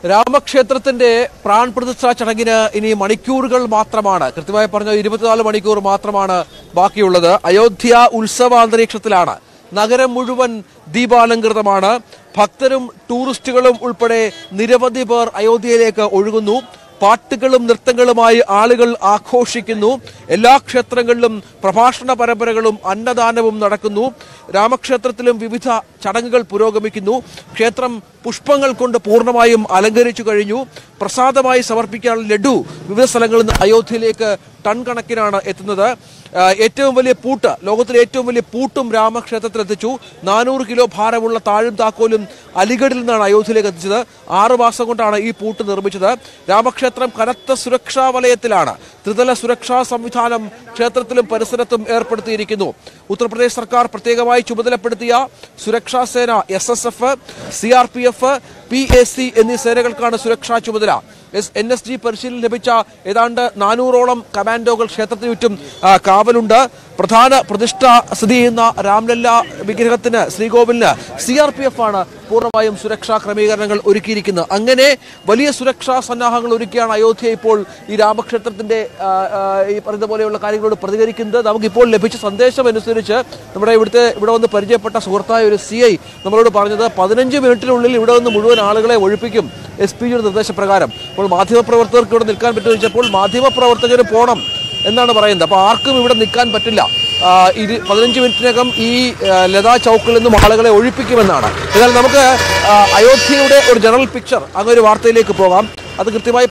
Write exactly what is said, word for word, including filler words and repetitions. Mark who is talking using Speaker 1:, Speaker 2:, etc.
Speaker 1: രാമക്ഷേത്രത്തിന്റെ പ്രാൺപ്രതിഷ്ഠാ ചടങ്ങിന് ഇനി മണിക്കൂറുകൾ മാത്രമാണ്. കൃത്യമായി പറഞ്ഞ ഇരുപത്തിനാല് മണിക്കൂർ മാത്രമാണ് ബാക്കിയുള്ളത്. അയോധ്യ ഉത്സവാന്തരീക്ഷത്തിലാണ്. നഗരം മുഴുവൻ ദീപാലങ്കൃതമാണ്. ഭക്തരും ടൂറിസ്റ്റുകളും ഉൾപ്പെടെ നിരവധി പേർ അയോധ്യയിലേക്ക് ഒഴുകുന്നു. പാട്ടുകളും നൃത്തങ്ങളുമായി ആളുകൾ ആഘോഷിക്കുന്നു. എല്ലാ ക്ഷേത്രങ്ങളിലും പ്രഭാഷണ പരമ്പരകളും അന്നദാനവും നടക്കുന്നു. രാമക്ഷേത്രത്തിലും വിവിധ ചടങ്ങുകൾ പുരോഗമിക്കുന്നു. ക്ഷേത്രം പുഷ്പങ്ങൾ കൊണ്ട് പൂർണ്ണമായും അലങ്കരിച്ചു കഴിഞ്ഞു. പ്രസാദമായി സമർപ്പിക്കാനുള്ള ലഡു വിവിധ സ്ഥലങ്ങളിൽ നിന്ന് അയോധ്യയിലേക്ക് ടൺ കണക്കിനാണ് എത്തുന്നത്. ഏറ്റവും വലിയ പൂട്ട്, ലോകത്തിലെ ഏറ്റവും വലിയ പൂട്ടും രാമക്ഷേത്രത്തിൽ എത്തിച്ചു. നാനൂറ് കിലോ ഭാരമുള്ള താഴും താക്കോലും അലിഗഡിൽ നിന്നാണ് അയോധ്യയിലേക്ക് എത്തിച്ചത്. ആറു മാസം കൊണ്ടാണ് ഈ പൂട്ട് നിർമ്മിച്ചത്. രാമക്ഷേത്രം കനത്ത സുരക്ഷാ വലയത്തിലാണ്. ത്രിതല സുരക്ഷാ സംവിധാനം ക്ഷേത്രത്തിലും പരിസരത്തും ഏർപ്പെടുത്തിയിരിക്കുന്നു. ഉത്തർപ്രദേശ് സർക്കാർ പ്രത്യേകമായി ചുമതലപ്പെടുത്തിയ സുരക്ഷാ സേന, S S F, C R P F, P A C എന്നീ സേനകൾക്കാണ് സുരക്ഷാ ചുമതല. എസ് എൻ എസ് ജി പരിശീലനം ലഭിച്ച ഏതാണ്ട് നാനൂറോളം കമാൻഡോകൾ ക്ഷേത്രത്തിന് ചുറ്റും കാവലുണ്ട്. പ്രധാന പ്രതിഷ്ഠ സ്ഥിതി ചെയ്യുന്ന രാംലല്ല വിഗ്രഹത്തിന്, ശ്രീകോവിലിന് സി ആർ പി എഫ് ആണ് പൂർണ്ണമായും സുരക്ഷാ ക്രമീകരണങ്ങൾ ഒരുക്കിയിരിക്കുന്നത്. അങ്ങനെ വലിയ സുരക്ഷാ സന്നാഹങ്ങൾ ഒരുക്കിയാണ് അയോധ്യ ഇപ്പോൾ ഈ രാമക്ഷേത്രത്തിന്റെ ഈ പറയുന്ന പോലെയുള്ള കാര്യങ്ങളോട് പ്രതികരിക്കുന്നത്. നമുക്കിപ്പോൾ ലഭിച്ച സന്ദേശം അനുസരിച്ച് നമ്മുടെ ഇവിടുത്തെ ഇവിടെ വന്ന് പരിചയപ്പെട്ട സുഹൃത്തായ ഒരു സി ഐ നമ്മളോട് പറഞ്ഞത് പതിനഞ്ച് മിനിറ്റിനുള്ളിൽ ഇവിടെ നിന്ന് മുഴുവൻ ആളുകളെ ഒഴിപ്പിക്കും എസ് പി ജിയുടെ നിർദ്ദേശപ്രകാരം. അപ്പോൾ മാധ്യമപ്രവർത്തകർക്ക് ഇവിടെ നിൽക്കാൻ പറ്റുമെന്ന് വെച്ചപ്പോൾ മാധ്യമപ്രവർത്തകർ പോകണം എന്നാണ് പറയുന്നത്. അപ്പോൾ ആർക്കും ഇവിടെ നിൽക്കാൻ പറ്റില്ല. ഇരു പതിനഞ്ച് മിനിറ്റിനകം ഈ ലതാ ചൗക്കിൽ നിന്നും ആളുകളെ ഒഴിപ്പിക്കുമെന്നാണ്. എന്നാൽ നമുക്ക് അയോധ്യയുടെ ഒരു ജനറൽ പിക്ചർ അങ്ങനെ ഒരു വാർത്തയിലേക്ക് പോകാം. അത് കൃത്യമായി